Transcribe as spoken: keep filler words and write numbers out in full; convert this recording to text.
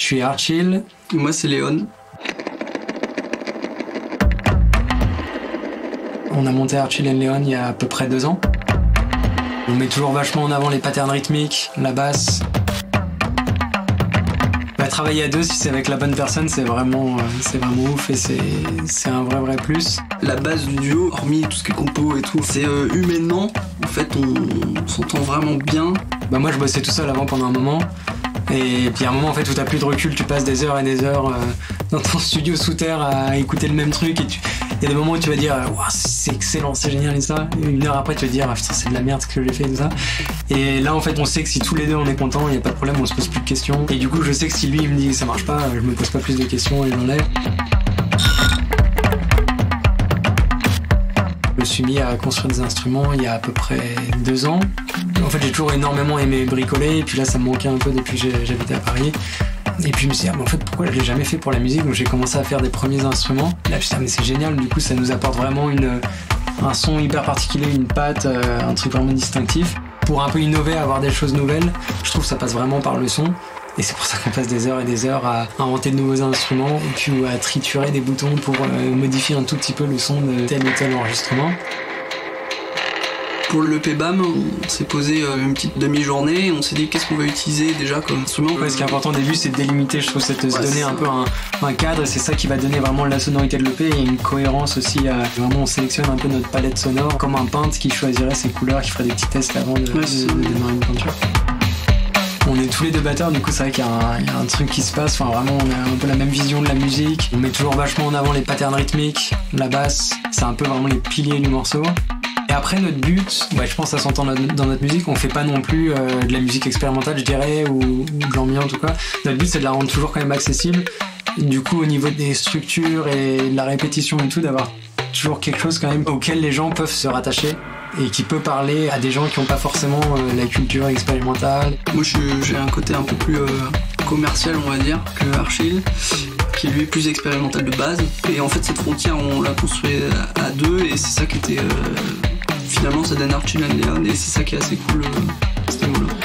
suis Archil. Moi c'est Léon. On a monté Archil and Léon il y a à peu près deux ans. On met toujours vachement en avant les patterns rythmiques, la basse. Bah, travailler à deux, si c'est avec la bonne personne, c'est vraiment, euh, c'est vraiment ouf et c'est, c'est un vrai vrai plus. La base du duo, hormis tout ce qui est compo et tout, c'est euh, humainement, en fait on, on s'entend vraiment bien. Bah moi je bossais tout seul avant pendant un moment. Et puis à un moment en fait où t'as plus de recul, tu passes des heures et des heures euh, dans ton studio sous terre à écouter le même truc et tu... il y a des moments où tu vas dire wow, c'est excellent, c'est génial et ça. Et une heure après tu vas te dire ah, putain c'est de la merde ce que j'ai fait et tout ça. Et là en fait on sait que si tous les deux on est contents, il n'y a pas de problème, on se pose plus de questions. Et du coup je sais que si lui il me dit que ça marche pas, je me pose pas plus de questions et j'enlève. Je me suis mis à construire des instruments il y a à peu près deux ans. En fait, j'ai toujours énormément aimé bricoler, et puis là, ça me manquait un peu depuis que j'habitais à Paris. Et puis je me suis dit, ah, mais en fait, pourquoi je l'ai jamais fait pour la musique? Donc j'ai commencé à faire des premiers instruments. Et là, je me suis dit, ah, mais c'est génial, du coup, ça nous apporte vraiment une, un son hyper particulier, une patte, euh, un truc vraiment distinctif. Pour un peu innover, avoir des choses nouvelles, je trouve que ça passe vraiment par le son. Et c'est pour ça qu'on passe des heures et des heures à inventer de nouveaux instruments, et puis à triturer des boutons pour euh, modifier un tout petit peu le son de tel ou tel enregistrement. Pour le E P B A M, on s'est posé une petite demi-journée, on s'est dit qu'est-ce qu'on va utiliser déjà comme instrument. Ouais, ce qui est important au début, c'est de délimiter, je trouve, c'est de se ouais, donner un peu un, un cadre, et c'est ça qui va donner vraiment la sonorité de l'E P et une cohérence aussi. À, vraiment, on sélectionne un peu notre palette sonore, comme un peintre qui choisirait ses couleurs, qui ferait des petits tests avant de, ouais, de, de, de démarrer une peinture. On est tous les deux batteurs, du coup c'est vrai qu'il y a, un, il y a un truc qui se passe, enfin vraiment on a un peu la même vision de la musique. On met toujours vachement en avant les patterns rythmiques, la basse, c'est un peu vraiment les piliers du morceau. Et après notre but, ouais, je pense que ça s'entend dans notre musique, on fait pas non plus euh, de la musique expérimentale je dirais, ou, ou de l'ambiance ou quoi. Notre but c'est de la rendre toujours quand même accessible. Du coup au niveau des structures et de la répétition et tout, d'avoir toujours quelque chose quand même auquel les gens peuvent se rattacher et qui peut parler à des gens qui n'ont pas forcément euh, la culture expérimentale. Moi j'ai un côté un peu plus euh, commercial on va dire que Archil, qui lui est plus expérimental de base. Et en fait cette frontière on l'a construit à deux et c'est ça qui était... Euh, finalement ça donne Archil and Léon et c'est ça qui est assez cool euh, à ce niveau-là.